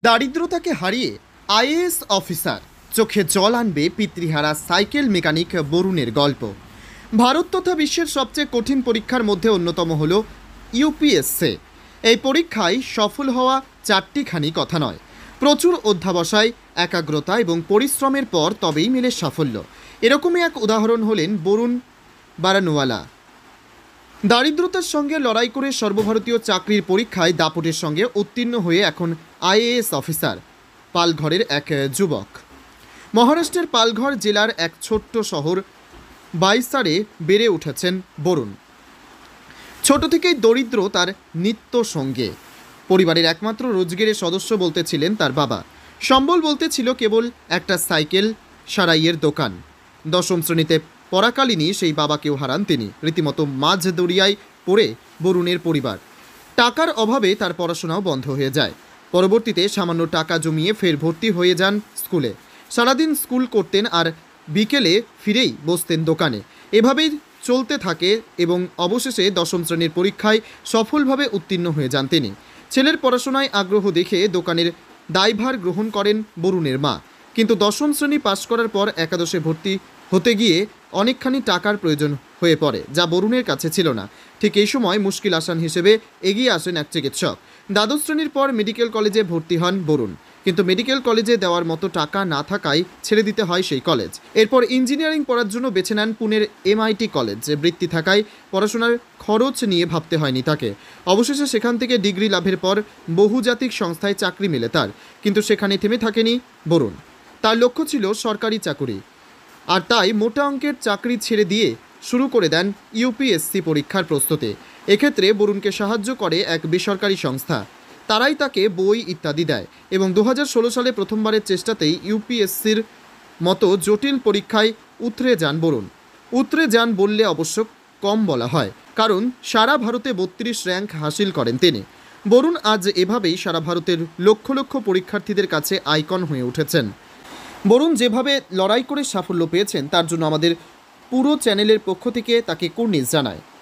দারিদ্রতাকে হারিয়ে IAS officer, চোখে জল আনবে পিতৃহারা সাইকেল মেকানিক বরুণের গল্প। ভারত তথা বিশ্বের সবচেয়ে কঠিন পরীক্ষার মধ্যে অন্যতম হল ইউপিএসসি। এই পরীক্ষায় সফল হওয়া চারটিখানি কথা নয়, প্রচুর অধ্যাবসায়, একাগ্রতা এবং পরিশ্রমের পর তবেই মেলে সাফল্য। এরকমই এক উদাহরণ হলেন বরুণ বারানওয়ালা। দারিদ্রতার সঙ্গে লড়াই করে সর্বভারতীয় চাকরির পরীক্ষায় দাপটের সঙ্গে উত্তীর্ণ হয়ে এখন আইএএস অফিসার পালঘরের এক যুবক। মহারাষ্ট্রের পালঘর জেলার এক ছোট্ট শহর বাইসারে বেড়ে উঠেছেন বরুণ। ছোট থেকেই দরিদ্র তার নিত্য সঙ্গে। পরিবারের একমাত্র রোজগারের সদস্য বলতে ছিলেন তার বাবা। সম্বল বলতে ছিল কেবল একটা সাইকেল সারাইয়ের দোকান। দশম শ্রেণীতে পড়াকালীনই সেই বাবাকেও হারান তিনি। রীতিমতো মাঝ দরিয়ায় পড়ে বরুণের পরিবার। টাকার অভাবে তার পড়াশোনাও বন্ধ হয়ে যায়। পরবর্তীতে সামান্য টাকা জমিয়ে ফের ভর্তি হয়ে যান স্কুলে। সারাদিন স্কুল করতেন আর বিকেলে ফিরেই বসতেন দোকানে। এভাবেই চলতে থাকে এবং অবশেষে দশম শ্রেণীর পরীক্ষায় সফলভাবে উত্তীর্ণ হয়ে যান তিনি। ছেলের পড়াশোনায় আগ্রহ দেখে দোকানের দায়ভার গ্রহণ করেন বরুণের মা। কিন্তু দশম শ্রেণী পাশ করার পর একাদশে ভর্তি হতে গিয়ে অনেকখানি টাকার প্রয়োজন হয়ে পড়ে, যা বরুণের কাছে ছিল না। ঠিক এই সময় মুশকিল আসান হিসেবে এগিয়ে আসেন এক চিকিৎসক। দ্বাদশ শ্রেণীর পর মেডিকেল কলেজে ভর্তি হন বরুণ, কিন্তু মেডিকেল কলেজে দেওয়ার মতো টাকা না থাকায় ছেড়ে দিতে হয় সেই কলেজ। এরপর ইঞ্জিনিয়ারিং পড়ার জন্য বেছে নেন পুনের এমআইটি কলেজ। বৃত্তি থাকায় পড়াশোনার খরচ নিয়ে ভাবতে হয়নি তাকে। অবশেষে সেখান থেকে ডিগ্রি লাভের পর বহুজাতিক সংস্থায় চাকরি মেলে তার, কিন্তু সেখানে থেমে থাকেনি বরুণ। তার লক্ষ্য ছিল সরকারি চাকুরি, আর তাই মোটা অঙ্কের চাকরি ছেড়ে দিয়ে শুরু করে দেন ইউপিএসসি পরীক্ষার প্রস্তুতি। এক্ষেত্রে বরুণকে সাহায্য করে এক বেসরকারি সংস্থা। তারাই তাকে বই ইত্যাদি দেয় এবং 2016 সালে প্রথমবারের চেষ্টাতেই ইউপিএসসির মতো জটিল পরীক্ষায় উতরে যান বরুণ। উতরে যান বললে অবশ্য কম বলা হয়, কারণ সারা ভারতে 32 র্যাঙ্ক হাসিল করেন তিনি। বরুণ আজ এভাবেই সারা ভারতের লক্ষ লক্ষ পরীক্ষার্থীদের কাছে আইকন হয়ে উঠেছেন। বরুণ যেভাবে লড়াই করে সাফল্য পেয়েছেন তার জন্য আমাদের পুরো চ্যানেলের পক্ষ থেকে তাকে কুর্নিশ জানায়।